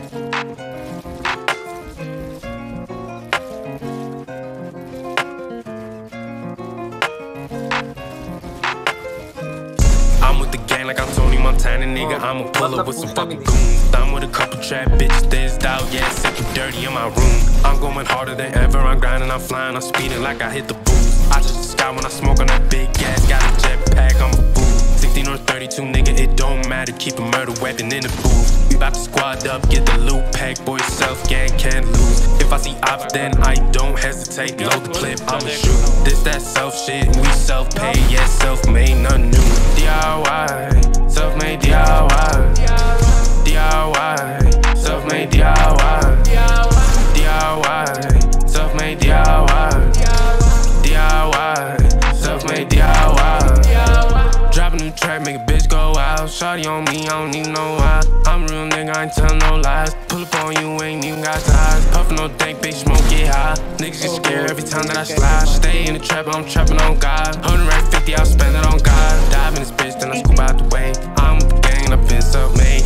I'm with the gang like I'm Tony Montana, nigga. I'ma pull up with some fucking goons. I'm with a couple trap bitches, this out, yeah, sick and dirty in my room. I'm going harder than ever, I'm grinding, I'm flying, I'm speeding like I hit the booth. I touch the sky when I smoke on that big gas, got a jetpack, I'm a fool. 16 or 32, nigga, it don't matter, keep a murder weapon in the booth. We bout to squad up, get the loot pack, boy, self gang can't lose. If I see ops, then I don't hesitate, load the clip, I'ma shoot. This that self shit, we self-paid, yeah, self-made, nothing new. DIY, self-made DIY, DIY, self-made DIY, DIY, self-made DIY, DIY, self-made DIY. Drop a new track, make a bitch go out. Shawty on me, I don't even know why. I'm a real nigga, I ain't tellin' no lies. Pull up on you, ain't even got ties. Puffin' no dank, bitch, smoke, get high. Niggas get scared every time that I slide. Stay in the trap, I'm trappin' on God. 150, I'll spend it on God. Dive in this bitch, then I scoop out the way. I'm with the gang, I've been self-made.